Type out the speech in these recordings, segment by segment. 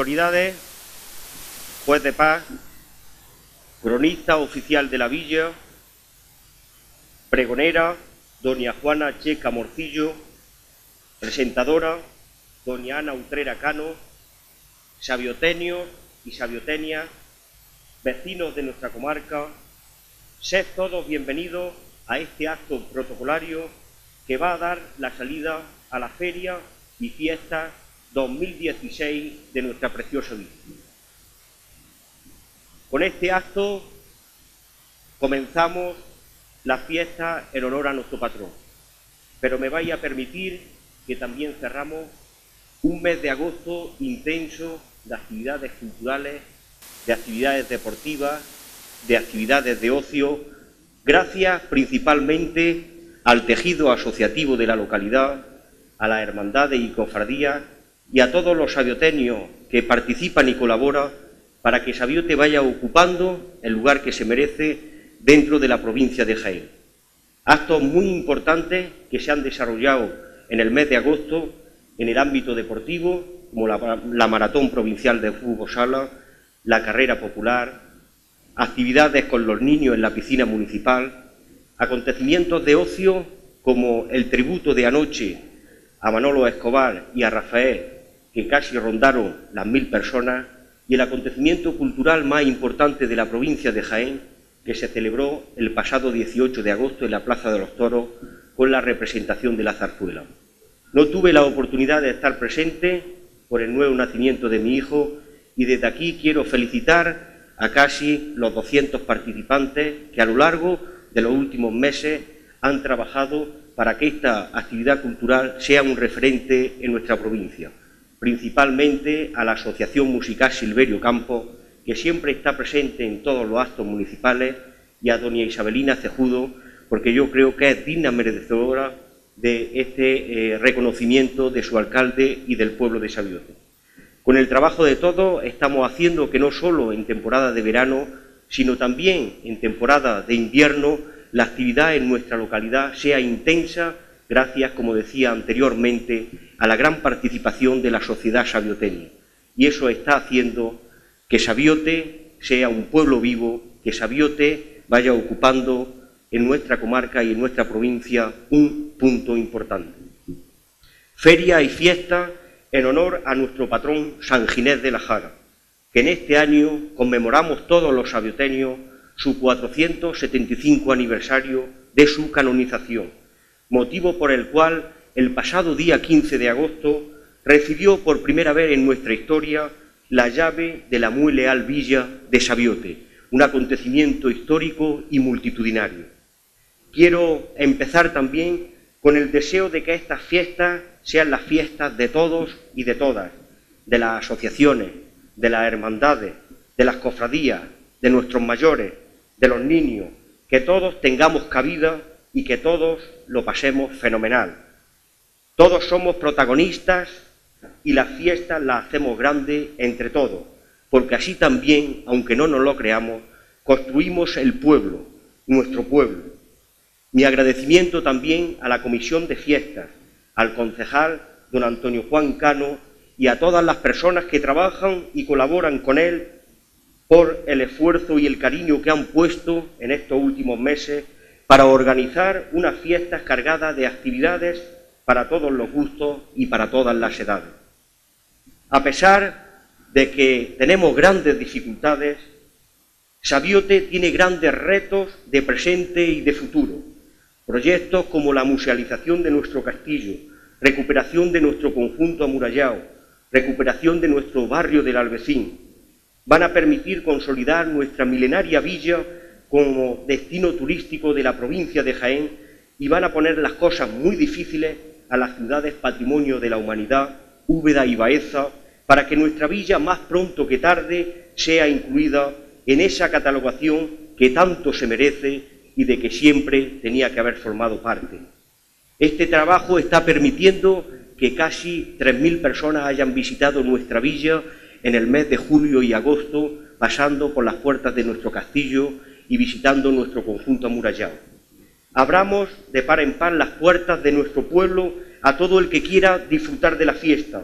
autoridades, juez de paz, cronista oficial de la villa, pregonera, doña Juana Checa Morcillo, presentadora, doña Ana Utrera Cano, sabiotenios y sabiotenias, vecinos de nuestra comarca, sed todos bienvenidos a este acto protocolario que va a dar la salida a la feria y fiesta 2016 de nuestra preciosa villa. Con este acto comenzamos la fiesta en honor a nuestro patrón, pero me vais a permitir que también cerramos un mes de agosto intenso de actividades culturales, de actividades deportivas, de actividades de ocio, gracias principalmente al tejido asociativo de la localidad, a las hermandades y cofradías y a todos los sabiotenios que participan y colaboran para que Sabiote vaya ocupando el lugar que se merece dentro de la provincia de Jaén. Actos muy importantes que se han desarrollado en el mes de agosto en el ámbito deportivo, como la Maratón Provincial de Fútbol Sala, la Carrera Popular, actividades con los niños en la piscina municipal, acontecimientos de ocio como el tributo de anoche a Manolo Escobar y a Rafael, que casi rondaron las 1000 personas, y el acontecimiento cultural más importante de la provincia de Jaén, que se celebró el pasado 18 de agosto en la Plaza de los Toros con la representación de la zarzuela. No tuve la oportunidad de estar presente por el nuevo nacimiento de mi hijo y desde aquí quiero felicitar a casi los 200 participantes que a lo largo de los últimos meses han trabajado para que esta actividad cultural sea un referente en nuestra provincia, principalmente a la Asociación Musical Silverio Campos, que siempre está presente en todos los actos municipales, y a doña Isabelina Cejudo, porque yo creo que es digna merecedora de este reconocimiento de su alcalde y del pueblo de Sabiote. Con el trabajo de todos estamos haciendo que no solo en temporada de verano, sino también en temporada de invierno, la actividad en nuestra localidad sea intensa, gracias, como decía anteriormente, a la gran participación de la sociedad sabiotena. Y eso está haciendo que Sabiote sea un pueblo vivo, que Sabiote vaya ocupando en nuestra comarca y en nuestra provincia un punto importante. Feria y fiesta en honor a nuestro patrón San Ginés de la Jara, que en este año conmemoramos todos los sabiotenios su 475 aniversario de su canonización, motivo por el cual el pasado día 15 de agosto recibió por primera vez en nuestra historia la llave de la muy leal villa de Sabiote, un acontecimiento histórico y multitudinario. Quiero empezar también con el deseo de que estas fiestas sean las fiestas de todos y de todas, de las asociaciones, de las hermandades, de las cofradías, de nuestros mayores, de los niños, que todos tengamos cabida y que todos lo pasemos fenomenal. Todos somos protagonistas y las fiestas las hacemos grandes entre todos, porque así también, aunque no nos lo creamos, construimos el pueblo, nuestro pueblo. Mi agradecimiento también a la Comisión de Fiestas, al concejal don Antonio Juan Cano y a todas las personas que trabajan y colaboran con él por el esfuerzo y el cariño que han puesto en estos últimos meses para organizar unas fiestas cargadas de actividades para todos los gustos y para todas las edades. A pesar de que tenemos grandes dificultades, Sabiote tiene grandes retos de presente y de futuro. Proyectos como la musealización de nuestro castillo, recuperación de nuestro conjunto amurallado, recuperación de nuestro barrio del Alvecín, van a permitir consolidar nuestra milenaria villa como destino turístico de la provincia de Jaén y van a poner las cosas muy difíciles a las ciudades patrimonio de la humanidad, Úbeda y Baeza, para que nuestra villa más pronto que tarde sea incluida en esa catalogación que tanto se merece y de que siempre tenía que haber formado parte. Este trabajo está permitiendo que casi 3000 personas hayan visitado nuestra villa en el mes de julio y agosto, pasando por las puertas de nuestro castillo y visitando nuestro conjunto amurallado. Abramos de par en par las puertas de nuestro pueblo a todo el que quiera disfrutar de la fiesta,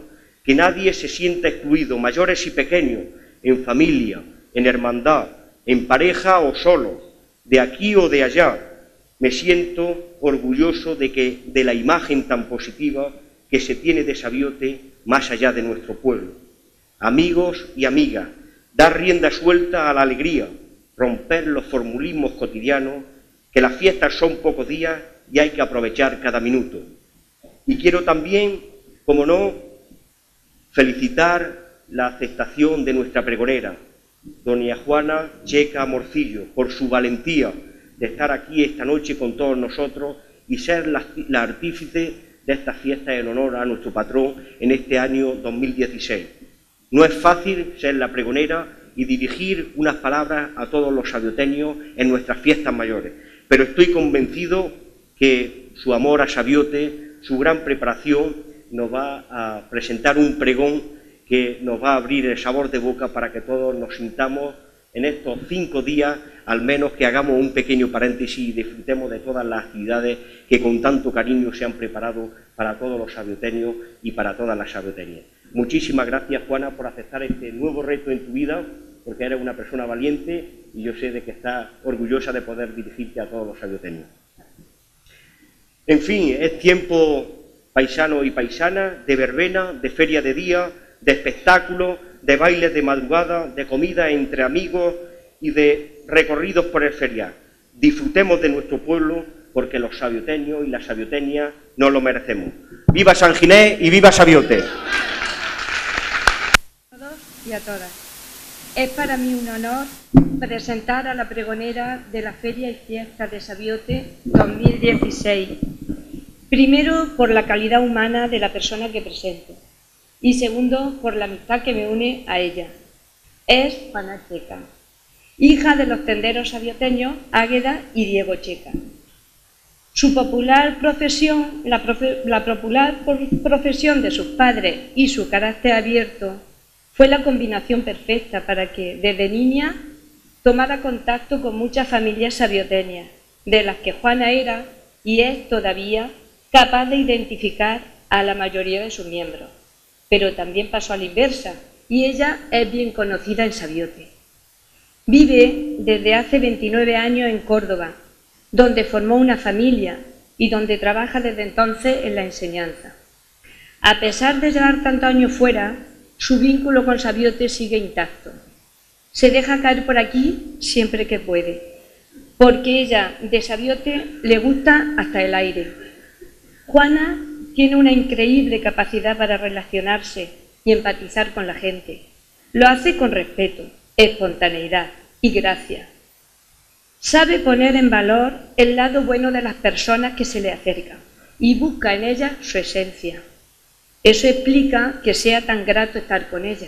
que nadie se sienta excluido, mayores y pequeños, en familia, en hermandad, en pareja o solo, de aquí o de allá. Me siento orgulloso de la imagen tan positiva que se tiene de Sabiote más allá de nuestro pueblo. Amigos y amigas, dar rienda suelta a la alegría, romper los formulismos cotidianos, que las fiestas son pocos días y hay que aprovechar cada minuto. Y quiero también, como no, felicitar la aceptación de nuestra pregonera, doña Juana Checa Morcillo, por su valentía de estar aquí esta noche con todos nosotros y ser la artífice de esta fiesta en honor a nuestro patrón en este año 2016. No es fácil ser la pregonera y dirigir unas palabras a todos los sabioteños en nuestras fiestas mayores, pero estoy convencido que su amor a Sabiote, su gran preparación, nos va a presentar un pregón que nos va a abrir el sabor de boca para que todos nos sintamos en estos 5 días, al menos que hagamos un pequeño paréntesis y disfrutemos de todas las actividades que con tanto cariño se han preparado para todos los sabioteños y para todas las sabioteñas. Muchísimas gracias, Juana, por aceptar este nuevo reto en tu vida, porque eres una persona valiente y yo sé de que estás orgullosa de poder dirigirte a todos los sabioteños. En fin, es tiempo, paisanos y paisanas, de verbena, de feria de día, de espectáculos, de bailes de madrugada, de comida entre amigos y de recorridos por el ferial. Disfrutemos de nuestro pueblo porque los sabioteños y las sabioteñas nos lo merecemos. ¡Viva San Ginés y viva Sabiote! A todos y a todas. Es para mí un honor presentar a la pregonera de la Feria y Fiesta de Sabiote 2016. Primero, por la calidad humana de la persona que presento. Y segundo, por la amistad que me une a ella. Es Juana Checa, hija de los tenderos sabioteños Águeda y Diego Checa. Su popular profesión, la popular profesión de sus padres y su carácter abierto fue la combinación perfecta para que, desde niña, tomara contacto con muchas familias sabioteñas, de las que Juana era y es todavía capaz de identificar a la mayoría de sus miembros. Pero también pasó a la inversa, y ella es bien conocida en Sabiote. Vive desde hace 29 años en Córdoba, donde formó una familia y donde trabaja desde entonces en la enseñanza. A pesar de llevar tantos años fuera, su vínculo con Sabiote sigue intacto. Se deja caer por aquí siempre que puede, porque ella de Sabiote le gusta hasta el aire. Juana tiene una increíble capacidad para relacionarse y empatizar con la gente. Lo hace con respeto, espontaneidad y gracia. Sabe poner en valor el lado bueno de las personas que se le acercan y busca en ellas su esencia. Eso explica que sea tan grato estar con ella.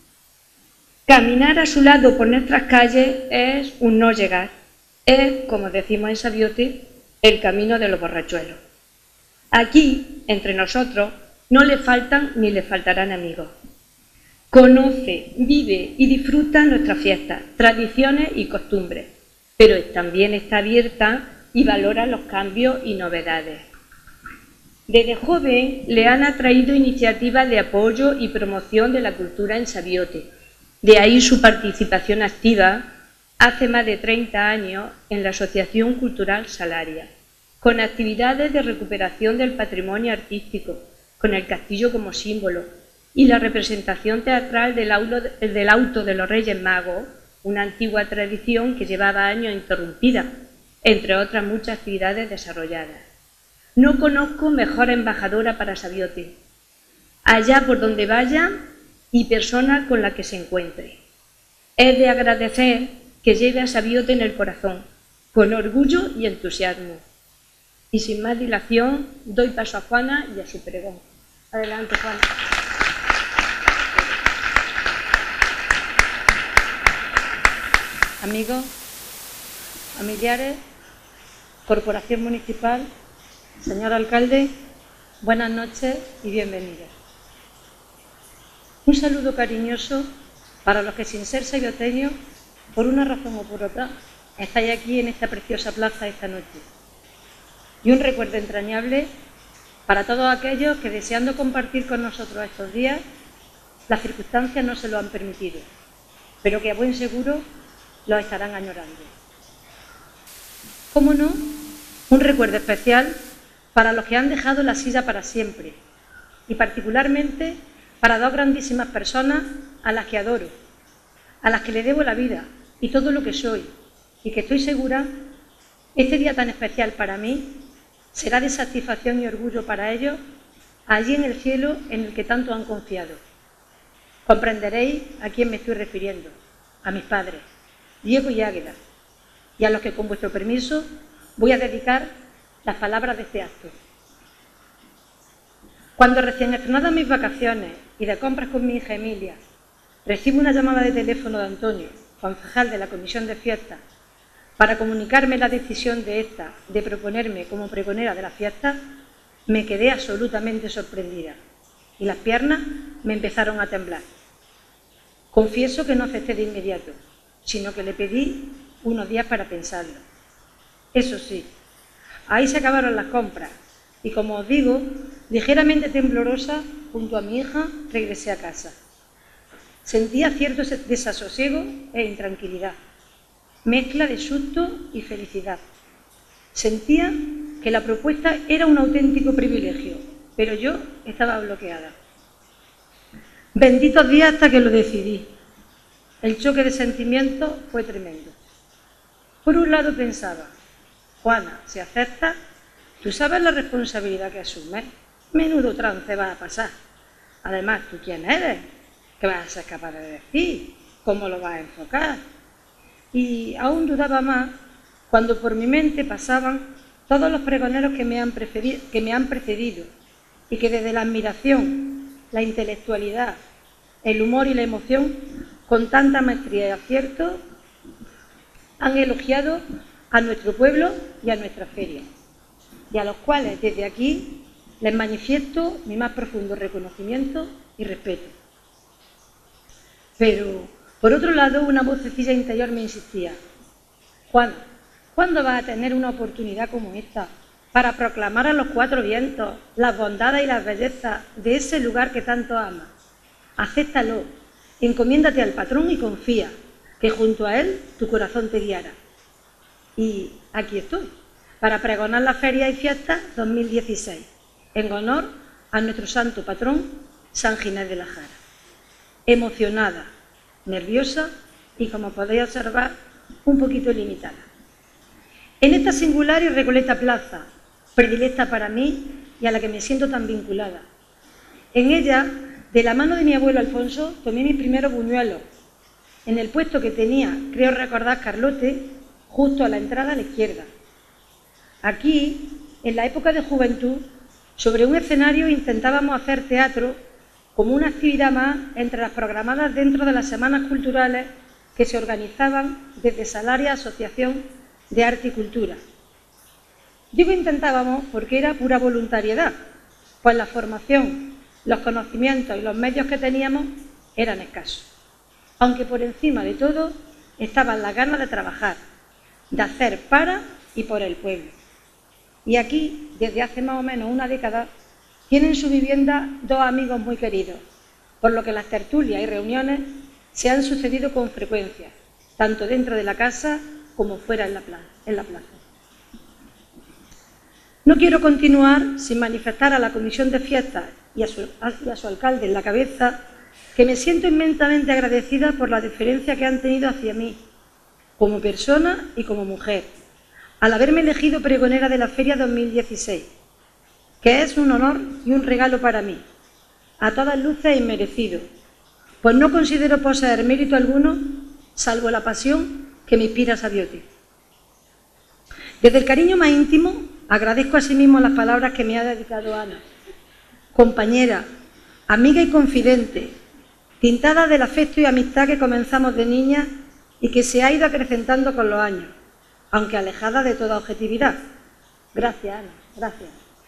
Caminar a su lado por nuestras calles es un no llegar. Es, como decimos en Sabiote, el camino de los borrachuelos. Aquí, entre nosotros, no le faltan ni le faltarán amigos. Conoce, vive y disfruta nuestras fiestas, tradiciones y costumbres, pero también está abierta y valora los cambios y novedades. Desde joven le han atraído iniciativas de apoyo y promoción de la cultura en Sabiote. De ahí su participación activa hace más de 30 años en la Asociación Cultural Salaria, con actividades de recuperación del patrimonio artístico, con el castillo como símbolo, y la representación teatral del auto de los Reyes Magos, una antigua tradición que llevaba años interrumpida, entre otras muchas actividades desarrolladas. No conozco mejor embajadora para Sabiote, allá por donde vaya y persona con la que se encuentre. Es de agradecer que lleve a Sabiote en el corazón, con orgullo y entusiasmo. Y sin más dilación, doy paso a Juana y a su pregón. Adelante, Juana. Amigos, familiares, Corporación Municipal, señor alcalde, buenas noches y bienvenidos. Un saludo cariñoso para los que, sin ser sabioteños, por una razón o por otra, estáis aquí en esta preciosa plaza esta noche. Y un recuerdo entrañable para todos aquellos que, deseando compartir con nosotros estos días, las circunstancias no se lo han permitido, pero que a buen seguro lo estarán añorando. ¿Cómo no? Un recuerdo especial para los que han dejado la silla para siempre y particularmente para dos grandísimas personas a las que adoro, a las que le debo la vida y todo lo que soy, y que estoy segura, este día tan especial para mí será de satisfacción y orgullo para ellos allí en el cielo en el que tanto han confiado. Comprenderéis a quién me estoy refiriendo, a mis padres, Diego y Águeda, y a los que con vuestro permiso voy a dedicar las palabras de este acto. Cuando recién estrenadas mis vacaciones y de compras con mi hija Emilia, recibo una llamada de teléfono de Antonio, concejal de la Comisión de Fiestas, para comunicarme la decisión de esta de proponerme como pregonera de la fiesta, me quedé absolutamente sorprendida y las piernas me empezaron a temblar. Confieso que no acepté de inmediato, sino que le pedí unos días para pensarlo. Eso sí, ahí se acabaron las compras y, como os digo, ligeramente temblorosa, junto a mi hija, regresé a casa. Sentía cierto desasosiego e intranquilidad, mezcla de susto y felicidad. Sentía que la propuesta era un auténtico privilegio, pero yo estaba bloqueada. Benditos días hasta que lo decidí. El choque de sentimientos fue tremendo. Por un lado pensaba, Juana, si aceptas, tú sabes la responsabilidad que asumes. Menudo trance vas a pasar. Además, ¿tú quién eres? ¿Qué vas a ser capaz de decir? ¿Cómo lo vas a enfocar? Y aún dudaba más cuando por mi mente pasaban todos los pregoneros que me han precedido y que desde la admiración, la intelectualidad, el humor y la emoción, con tanta maestría y acierto, han elogiado a nuestro pueblo y a nuestra feria, y a los cuales desde aquí les manifiesto mi más profundo reconocimiento y respeto. Pero, por otro lado, una vocecilla interior me insistía, Juan, ¿cuándo vas a tener una oportunidad como esta para proclamar a los cuatro vientos las bondades y las bellezas de ese lugar que tanto amas? Acéptalo, encomiéndate al patrón y confía, que junto a él tu corazón te guiará. Y aquí estoy, para pregonar la Feria y Fiesta 2016, en honor a nuestro santo patrón, San Ginés de la Jara. Emocionada, nerviosa y, como podéis observar, un poquito limitada. En esta singular y recoleta plaza, predilecta para mí y a la que me siento tan vinculada. En ella, de la mano de mi abuelo Alfonso, tomé mis primeros buñuelos, en el puesto que tenía, creo recordar, Carlote, justo a la entrada a la izquierda. Aquí, en la época de juventud, sobre un escenario intentábamos hacer teatro como una actividad más entre las programadas dentro de las semanas culturales que se organizaban desde Salaria Asociación de Arte y Cultura. Digo intentábamos porque era pura voluntariedad, pues la formación, los conocimientos y los medios que teníamos eran escasos. Aunque por encima de todo estaban las ganas de trabajar, de hacer para y por el pueblo. Y aquí, desde hace más o menos una década, tienen su vivienda dos amigos muy queridos, por lo que las tertulias y reuniones se han sucedido con frecuencia, tanto dentro de la casa como fuera en la plaza. No quiero continuar sin manifestar a la Comisión de Fiestas y a su alcalde en la cabeza que me siento inmensamente agradecida por la deferencia que han tenido hacia mí, como persona y como mujer, al haberme elegido pregonera de la Feria 2016, que es un honor y un regalo para mí, a todas luces inmerecido, pues no considero poseer mérito alguno, salvo la pasión que me inspira Sabiote. Desde el cariño más íntimo, agradezco asimismo las palabras que me ha dedicado Ana, compañera, amiga y confidente, tintada del afecto y amistad que comenzamos de niña y que se ha ido acrecentando con los años, aunque alejada de toda objetividad. Gracias, Ana, gracias.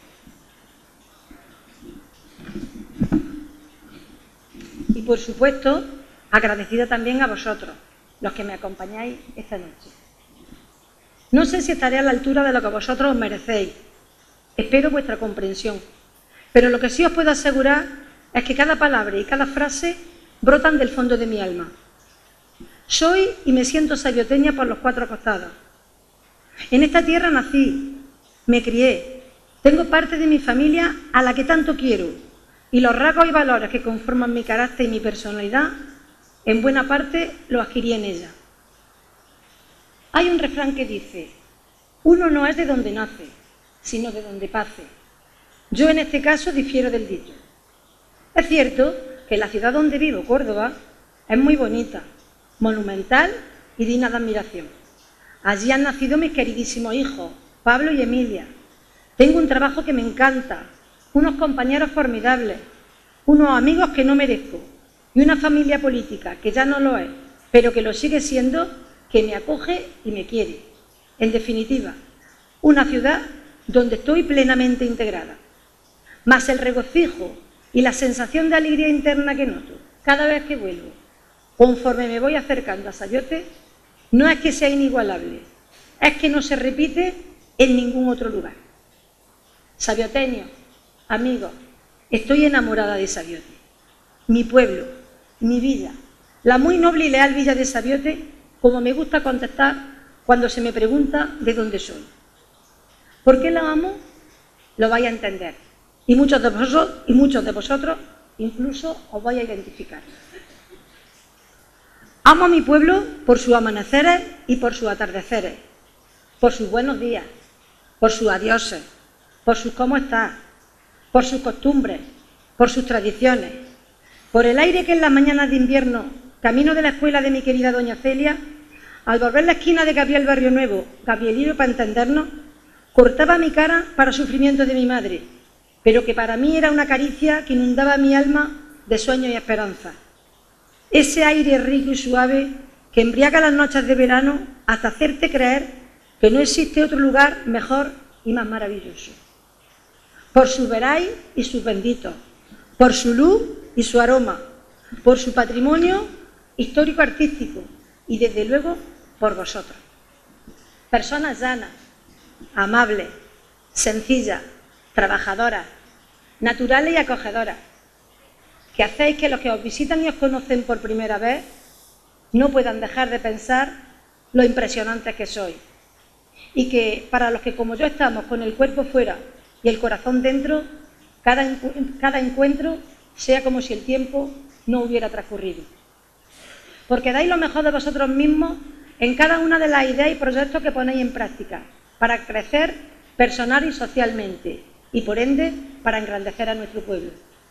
Y, por supuesto, agradecida también a vosotros, los que me acompañáis esta noche. No sé si estaré a la altura de lo que vosotros os merecéis. Espero vuestra comprensión. Pero lo que sí os puedo asegurar es que cada palabra y cada frase brotan del fondo de mi alma. Soy y me siento sabioteña por los cuatro costados. En esta tierra nací, me crié, tengo parte de mi familia a la que tanto quiero, y los rasgos y valores que conforman mi carácter y mi personalidad, en buena parte los adquirí en ella. Hay un refrán que dice: uno no es de donde nace, sino de donde pase. Yo en este caso difiero del dicho. Es cierto que la ciudad donde vivo, Córdoba, es muy bonita, monumental y digna de admiración. Allí han nacido mis queridísimos hijos, Pablo y Emilia. Tengo un trabajo que me encanta, unos compañeros formidables, unos amigos que no merezco y una familia política que ya no lo es, pero que lo sigue siendo, que me acoge y me quiere. En definitiva, una ciudad donde estoy plenamente integrada. Más el regocijo y la sensación de alegría interna que noto cada vez que vuelvo, conforme me voy acercando a Sayote, no es que sea inigualable, es que no se repite en ningún otro lugar. Sabioteños, amigos, estoy enamorada de Sabiote, mi pueblo, mi vida, la muy noble y leal villa de Sabiote, como me gusta contestar cuando se me pregunta de dónde soy. ¿Por qué la amo? Lo vais a entender. Y muchos de vosotros incluso os vais a identificar. Amo a mi pueblo por sus amaneceres y por sus atardeceres, por sus buenos días, por sus adioses, por sus cómo estás, por sus costumbres, por sus tradiciones, por el aire que en las mañanas de invierno, camino de la escuela de mi querida doña Celia, al volver la esquina de Gabriel Barrio Nuevo, Gabrielillo para entendernos, cortaba mi cara para sufrimiento de mi madre, pero que para mí era una caricia que inundaba mi alma de sueños y esperanza. Ese aire rico y suave que embriaga las noches de verano hasta hacerte creer que no existe otro lugar mejor y más maravilloso. Por sus veráis y sus benditos, por su luz y su aroma, por su patrimonio histórico-artístico y desde luego por vosotros. Personas llanas, amables, sencillas, trabajadoras, naturales y acogedoras, que hacéis que los que os visitan y os conocen por primera vez no puedan dejar de pensar lo impresionantes que sois. Y que para los que como yo estamos con el cuerpo fuera y el corazón dentro, cada encuentro sea como si el tiempo no hubiera transcurrido. Porque dais lo mejor de vosotros mismos en cada una de las ideas y proyectos que ponéis en práctica, para crecer personal y socialmente, y por ende para engrandecer a nuestro pueblo.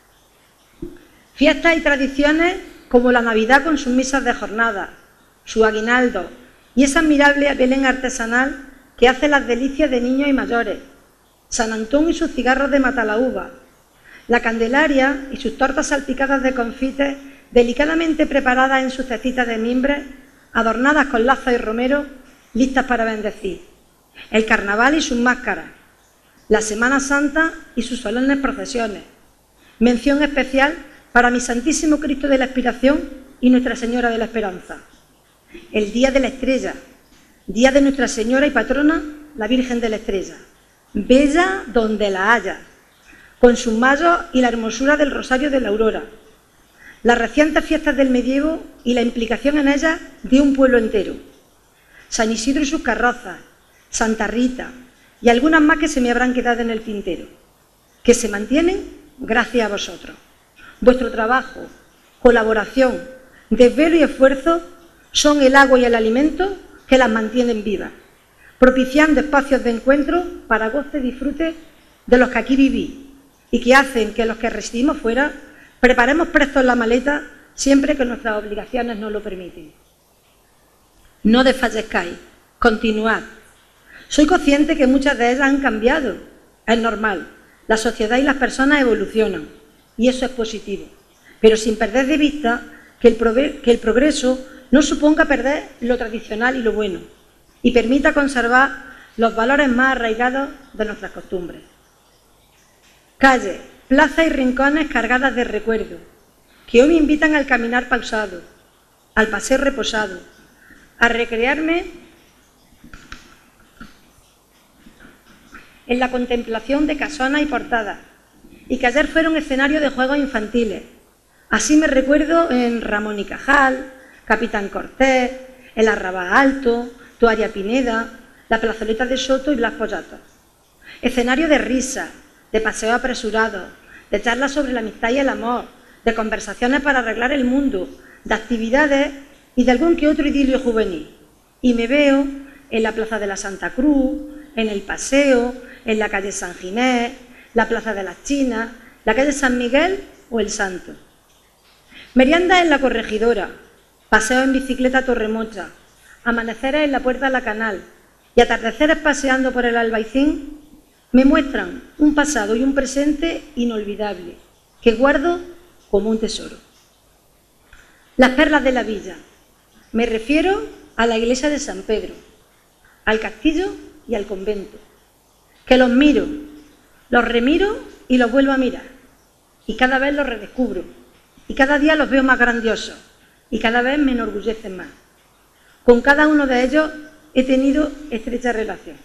Fiestas y tradiciones como la Navidad con sus misas de jornada, su aguinaldo y esa admirable Belén artesanal que hace las delicias de niños y mayores, San Antón y sus cigarros de Matalaúva, la Candelaria y sus tortas salpicadas de confites delicadamente preparadas en sus cestitas de mimbre, adornadas con lazos y romero, listas para bendecir, el carnaval y sus máscaras, la Semana Santa y sus solemnes procesiones, mención especial para mi Santísimo Cristo de la Expiración y Nuestra Señora de la Esperanza, el Día de la Estrella, Día de Nuestra Señora y Patrona, la Virgen de la Estrella, bella donde la haya, con sus mayos y la hermosura del Rosario de la Aurora, las recientes fiestas del medievo y la implicación en ellas de un pueblo entero, San Isidro y sus carrozas, Santa Rita y algunas más que se me habrán quedado en el tintero, que se mantienen gracias a vosotros. Vuestro trabajo, colaboración, desvelo y esfuerzo son el agua y el alimento que las mantienen vivas, propiciando espacios de encuentro para goce y disfrute de los que aquí vivís y que hacen que los que residimos fuera preparemos prestos la maleta siempre que nuestras obligaciones nos lo permiten. No desfallezcáis, continuad. Soy consciente que muchas de ellas han cambiado, es normal, la sociedad y las personas evolucionan y eso es positivo, pero sin perder de vista que el progreso no suponga perder lo tradicional y lo bueno y permita conservar los valores más arraigados de nuestras costumbres. Calles, plazas y rincones cargadas de recuerdo, que hoy me invitan al caminar pausado, al paseo reposado, a recrearme en la contemplación de casonas y portadas, y que ayer fueron escenario de juegos infantiles, Así me recuerdo en Ramón y Cajal, Capitán Cortés, el Arrabal Alto, Toaria Pineda, la plazoleta de Soto y Blas Pollatos. Escenario de risas, de paseos apresurados, de charlas sobre la amistad y el amor, de conversaciones para arreglar el mundo, de actividades y de algún que otro idilio juvenil. Y me veo en la Plaza de la Santa Cruz, en el Paseo, en la calle San Ginés, la Plaza de las Chinas, la calle San Miguel o el Santo. Meriendas en la Corregidora, paseos en bicicleta a Torremocha, amaneceres en la Puerta de la Canal y atardeceres paseando por el Albaicín me muestran un pasado y un presente inolvidable que guardo como un tesoro. Las perlas de la villa. Me refiero a la iglesia de San Pedro, al castillo y al convento, que los miro, los remiro y los vuelvo a mirar, y cada vez los redescubro, y cada día los veo más grandiosos, y cada vez me enorgullecen más. Con cada uno de ellos he tenido estrecha relación.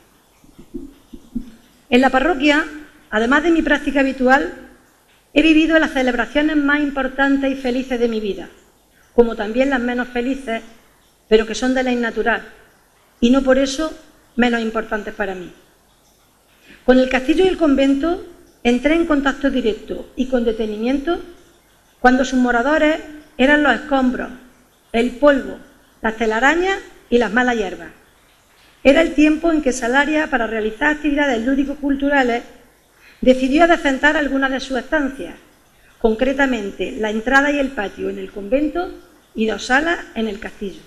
En la parroquia, además de mi práctica habitual, he vivido las celebraciones más importantes y felices de mi vida, como también las menos felices, pero que son de ley natural, y no por eso menos importantes para mí. Con el castillo y el convento entré en contacto directo y con detenimiento cuando sus moradores eran los escombros, el polvo, las telarañas y las malas hierbas. Era el tiempo en que Salaria, para realizar actividades lúdico-culturales, decidió adecentar algunas de sus estancias, concretamente la entrada y el patio en el convento y 2 salas en el castillo.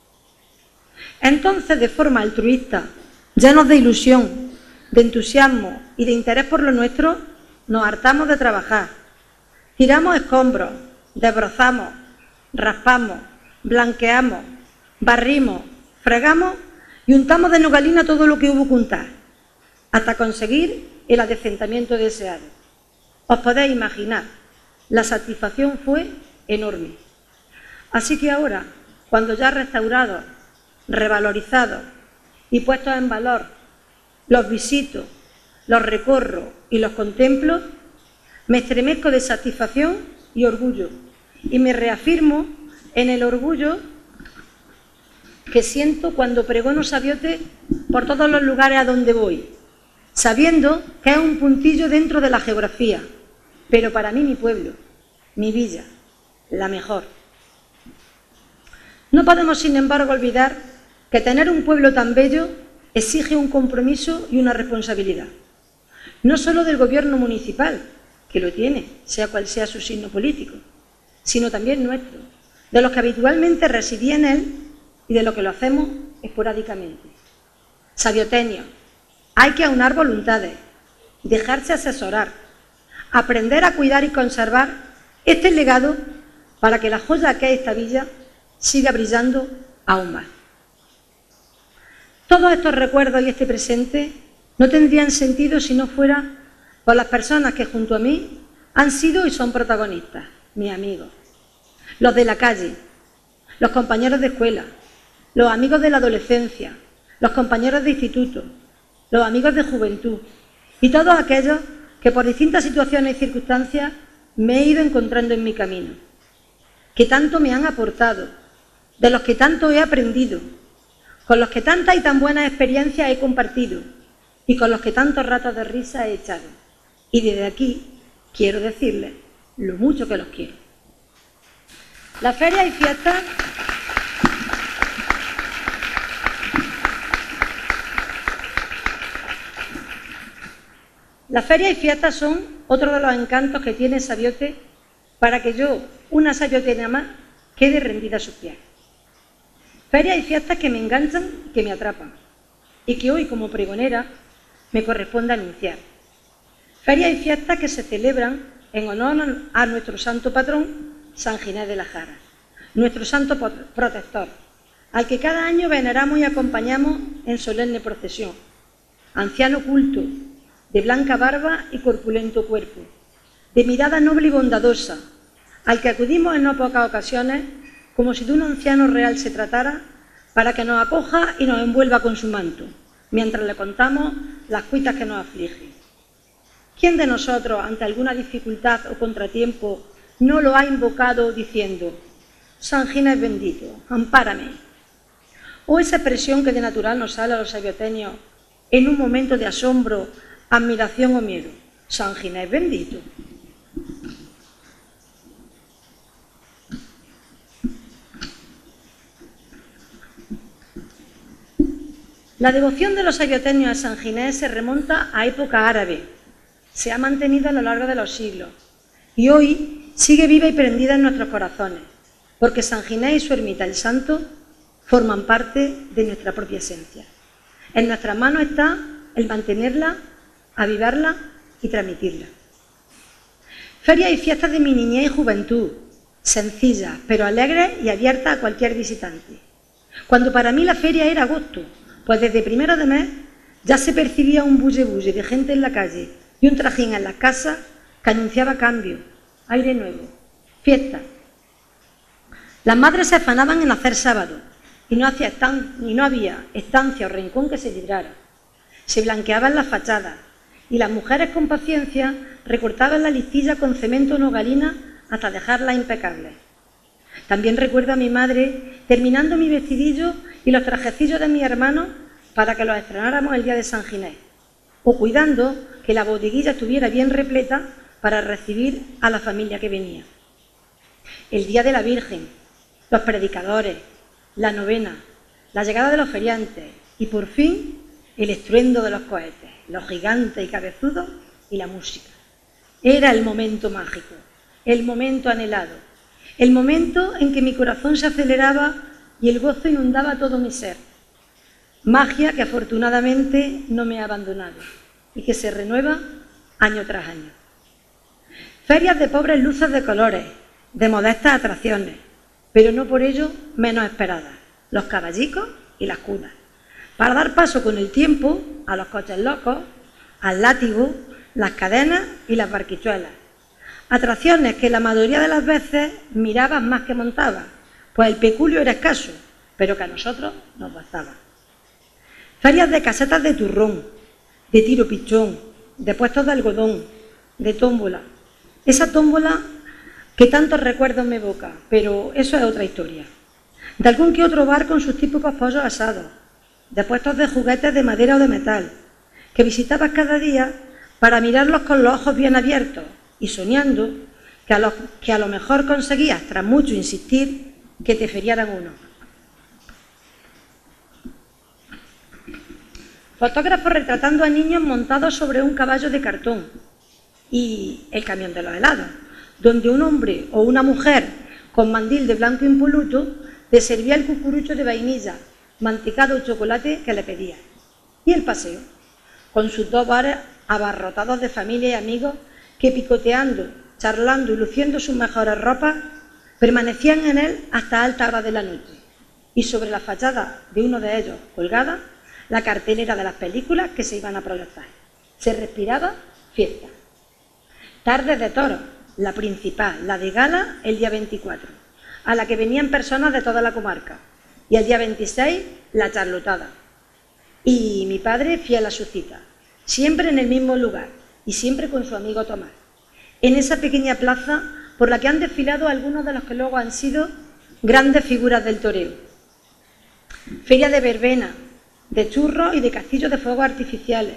Entonces, de forma altruista, llenos de ilusión, de entusiasmo y de interés por lo nuestro, nos hartamos de trabajar. Tiramos escombros, desbrozamos, raspamos, blanqueamos, barrimos, fregamos y untamos de nogalina todo lo que hubo que untar, hasta conseguir el adecentamiento deseado. Os podéis imaginar, la satisfacción fue enorme. Así que ahora, cuando ya restaurados, revalorizados y puestos en valor, los visito, los recorro y los contemplo, me estremezco de satisfacción y orgullo, y me reafirmo en el orgullo que siento cuando pregono Sabiote por todos los lugares a donde voy, sabiendo que es un puntillo dentro de la geografía, pero para mí mi pueblo, mi villa, la mejor. No podemos, sin embargo, olvidar que tener un pueblo tan bello exige un compromiso y una responsabilidad, no solo del gobierno municipal, que lo tiene, sea cual sea su signo político, sino también nuestro, de los que habitualmente residían en él y de los que lo hacemos esporádicamente. Sabioteños, hay que aunar voluntades, dejarse asesorar, aprender a cuidar y conservar este legado para que la joya que es esta villa siga brillando aún más. Todos estos recuerdos y este presente no tendrían sentido si no fuera por las personas que junto a mí han sido y son protagonistas, mis amigos, los de la calle, los compañeros de escuela, los amigos de la adolescencia, los compañeros de instituto, los amigos de juventud y todos aquellos que por distintas situaciones y circunstancias me he ido encontrando en mi camino, que tanto me han aportado, de los que tanto he aprendido, con los que tantas y tan buenas experiencias he compartido y con los que tantos ratos de risa he echado. Y desde aquí quiero decirles lo mucho que los quiero. Las ferias y fiestas son otro de los encantos que tiene Sabiote para que yo, una sabioteña más, quede rendida a sus pies. Ferias y fiestas que me enganchan y que me atrapan, y que hoy, como pregonera, me corresponde anunciar. Ferias y fiestas que se celebran en honor a nuestro santo patrón, San Ginés de la Jara, nuestro santo protector, al que cada año veneramos y acompañamos en solemne procesión. Anciano culto, de blanca barba y corpulento cuerpo, de mirada noble y bondadosa, al que acudimos en no pocas ocasiones como si de un anciano real se tratara, para que nos acoja y nos envuelva con su manto, mientras le contamos las cuitas que nos afligen. ¿Quién de nosotros, ante alguna dificultad o contratiempo, no lo ha invocado diciendo: San Ginés bendito, ampárame. O esa expresión que de natural nos sale a los sabiotenios en un momento de asombro, admiración o miedo: San Ginés bendito. La devoción de los sabiotenios a San Ginés se remonta a época árabe. Se ha mantenido a lo largo de los siglos y hoy sigue viva y prendida en nuestros corazones, porque San Ginés y su ermita, el santo, forman parte de nuestra propia esencia. En nuestras manos está el mantenerla, avivarla y transmitirla. Ferias y fiestas de mi niñez y juventud, sencillas, pero alegres y abiertas a cualquier visitante. Cuando para mí la feria era agosto, pues desde primero de mes ya se percibía un bulle-bulle de gente en la calle y un trajín en las casas que anunciaba cambio, aire nuevo, fiesta. Las madres se afanaban en hacer sábado y no había estancia o rincón que se librara. Se blanqueaban las fachadas y las mujeres con paciencia recortaban la listilla con cemento o nogalina hasta dejarla impecable. También recuerdo a mi madre terminando mi vestidillo y los trajecillos de mis hermanos para que los estrenáramos el día de San Ginés, o cuidando que la bodeguilla estuviera bien repleta para recibir a la familia que venía. El día de la Virgen, los predicadores, la novena, la llegada de los feriantes y por fin el estruendo de los cohetes, los gigantes y cabezudos y la música. Era el momento mágico, el momento anhelado, el momento en que mi corazón se aceleraba y el gozo inundaba todo mi ser. Magia que afortunadamente no me ha abandonado y que se renueva año tras año. Ferias de pobres luces de colores, de modestas atracciones, pero no por ello menos esperadas, los caballicos y las cunas, para dar paso con el tiempo a los coches locos, al látigo, las cadenas y las barquichuelas. Atracciones que la mayoría de las veces miraban más que montaban, pues el peculio era escaso, pero que a nosotros nos bastaba. Ferias de casetas de turrón, de tiro pichón, de puestos de algodón, de tómbola. Esa tómbola que tantos recuerdos me evoca, pero eso es otra historia. De algún que otro bar con sus típicos pollos asados, de puestos de juguetes de madera o de metal, que visitabas cada día para mirarlos con los ojos bien abiertos y soñando que a lo mejor conseguías, tras mucho insistir, que te feriaran uno. Fotógrafos retratando a niños montados sobre un caballo de cartón y el camión de los helados, donde un hombre o una mujer con mandil de blanco impoluto le servía el cucurucho de vainilla, mantecado o chocolate que le pedía. Y el paseo, con sus dos bares abarrotados de familia y amigos que picoteando, charlando y luciendo sus mejores ropas, permanecían en él hasta alta hora de la noche. Y sobre la fachada de uno de ellos, colgada, la cartelera de las películas que se iban a proyectar. Se respiraba fiesta. Tardes de toros, la principal, la de gala, el día 24, a la que venían personas de toda la comarca. Y el día 26, la charlotada. Y mi padre fiel a su cita, siempre en el mismo lugar y siempre con su amigo Tomás, en esa pequeña plaza por la que han desfilado algunos de los que luego han sido grandes figuras del toreo. Feria de verbena, de churros y de castillos de fuegos artificiales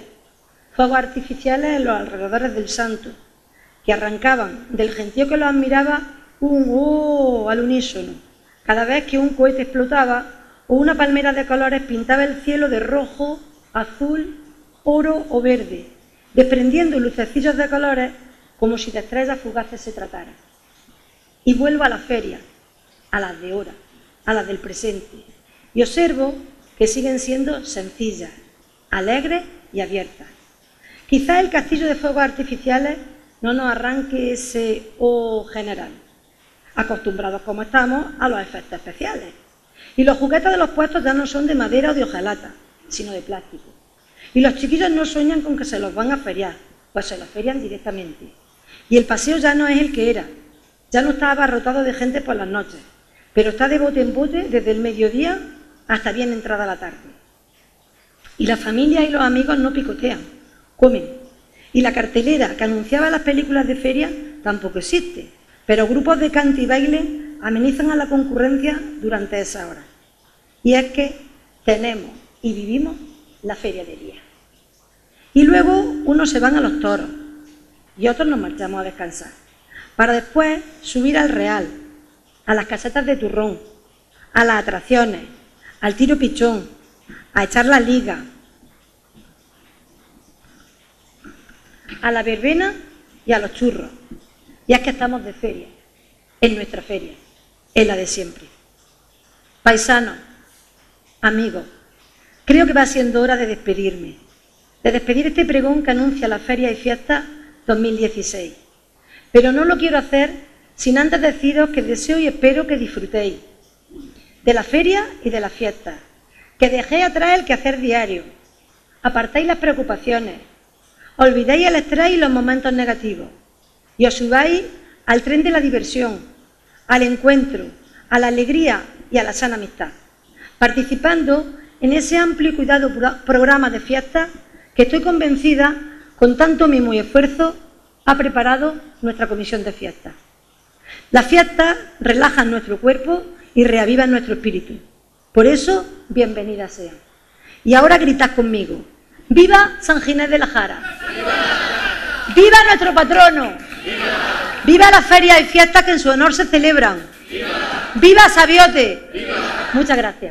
en los alrededores del santo, que arrancaban del gentío que los admiraba un ¡oh! Al unísono, cada vez que un cohete explotaba o una palmera de colores pintaba el cielo de rojo, azul, oro o verde, desprendiendo lucecillos de colores como si de estrellas fugaces se tratara. Y vuelvo a la feria, a las de ahora, a las del presente, y observo que siguen siendo sencillas, alegres y abiertas. Quizá el castillo de fuegos artificiales no nos arranque ese «oh» general, acostumbrados como estamos a los efectos especiales. Y los juguetes de los puestos ya no son de madera o de hojalata, sino de plástico. Y los chiquillos no sueñan con que se los van a feriar, pues se los ferian directamente. Y el paseo ya no es el que era, ya no está abarrotado de gente por las noches, pero está de bote en bote desde el mediodía hasta bien entrada la tarde. Y la familia y los amigos no picotean, comen. Y la cartelera que anunciaba las películas de feria tampoco existe, pero grupos de cante y baile amenizan a la concurrencia durante esas horas. Y es que tenemos y vivimos la feria de día. Y luego unos se van a los toros y otros nos marchamos a descansar, para después subir al Real, a las casetas de turrón, a las atracciones, al tiro pichón, a echar la liga, a la verbena y a los churros. Y es que estamos de feria, en nuestra feria, en la de siempre. Paisanos, amigos, creo que va siendo hora de despedirme, de despedir este pregón que anuncia la Feria y Fiesta 2016. Pero no lo quiero hacer sin antes deciros que deseo y espero que disfrutéis de la feria y de las fiestas, que dejéis atrás el quehacer diario, apartáis las preocupaciones, olvidéis el estrés y los momentos negativos y os subáis al tren de la diversión, al encuentro, a la alegría y a la sana amistad, participando en ese amplio y cuidado programa de fiestas que estoy convencida, con tanto mimo y esfuerzo, ha preparado nuestra comisión de fiestas. Las fiestas relajan nuestro cuerpo y reavivan nuestro espíritu. Por eso, bienvenidas sean. Y ahora gritad conmigo: ¡viva San Ginés de la Jara! ¡Viva! ¡Viva nuestro patrono! ¡Viva! ¡Viva las ferias y fiestas que en su honor se celebran! ¡Viva! ¡Viva Sabiote! ¡Viva! Muchas gracias.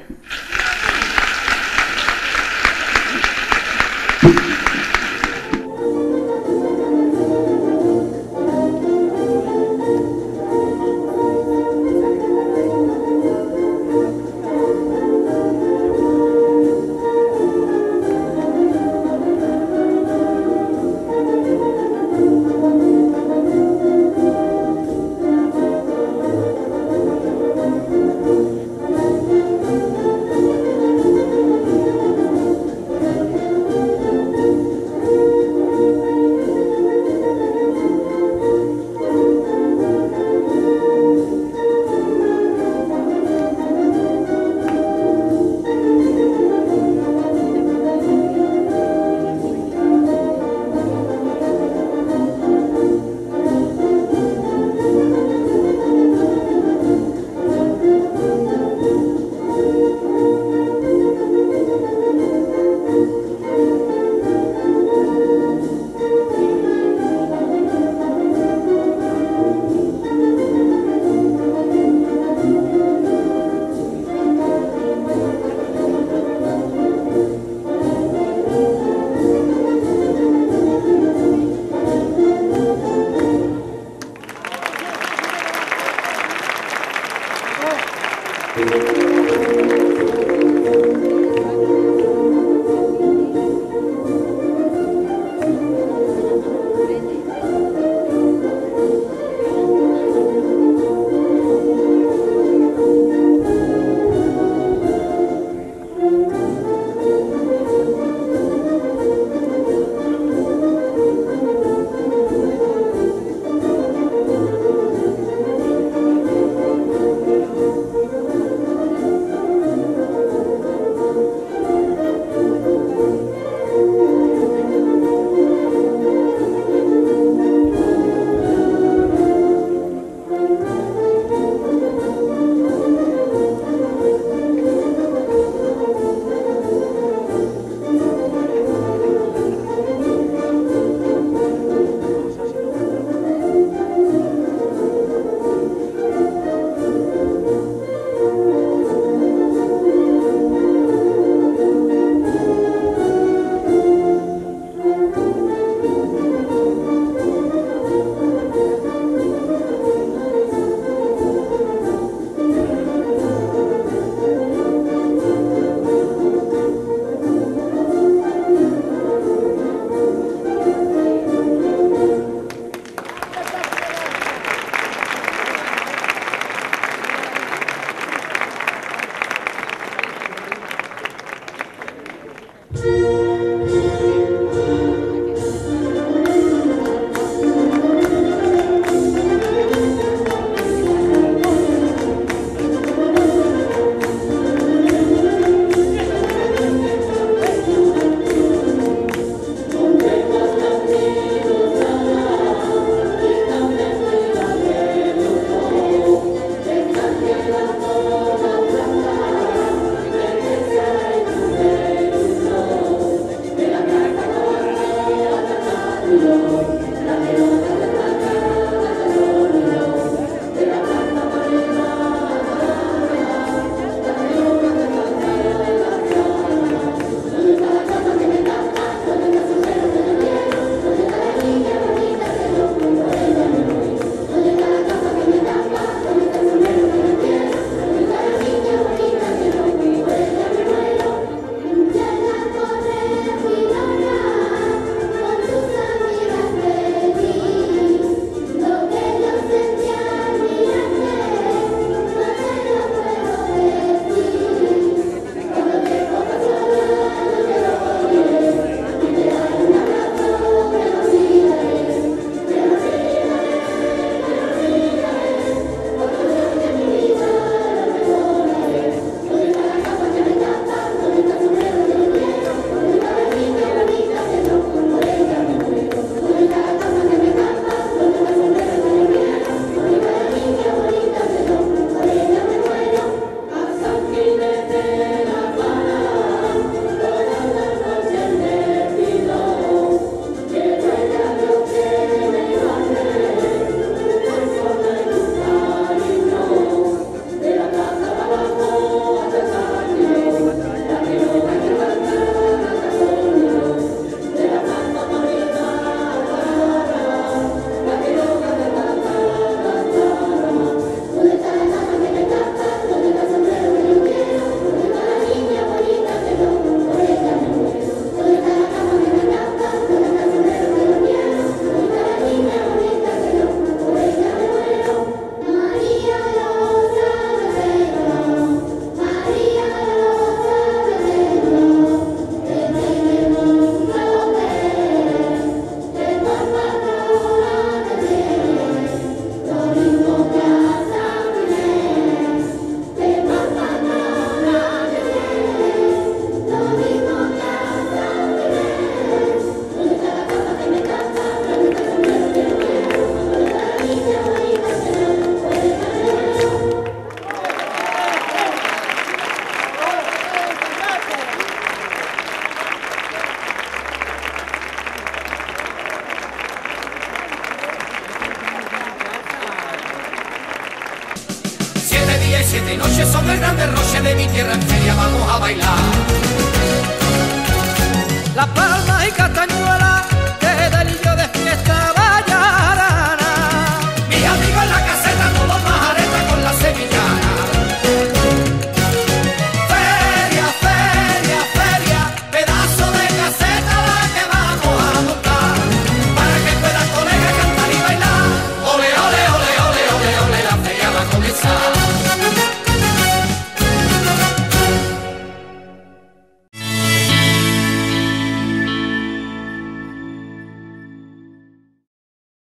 7 noches sobre el grande roche de mi tierra en feria vamos a bailar. Las palmas y castañuelas